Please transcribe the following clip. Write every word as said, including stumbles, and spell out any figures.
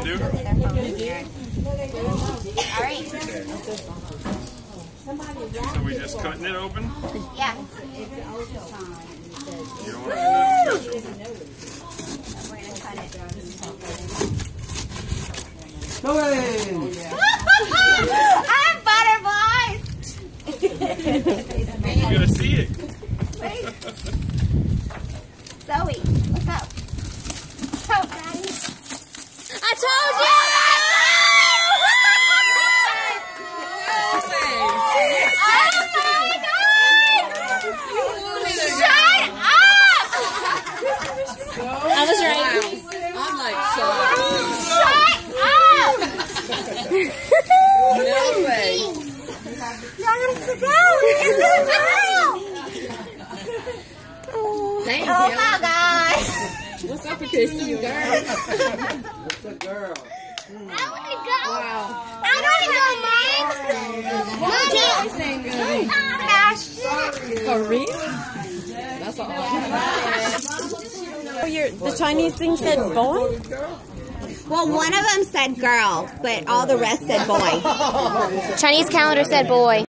want to do? All right. So we just cutting it open? Yeah. You don't want to do nothing special. We're going to cut it. Go ahead. I'm butterflies! You're going to see it. Wait. Zoe, look up. Look up, Daddy. I told you! I was right. I'm like shocked. Shut up! No way. Yes, go! It's a girl! Thank Oh you. my God! What's up with this you girl? What's a girl? I want to go! Wow. I want to go, Mom! Mommy! For real? That's all. Oh, your the Chinese thing said boy? Well, one of them said girl, but all the rest said boy. Chinese calendar said boy.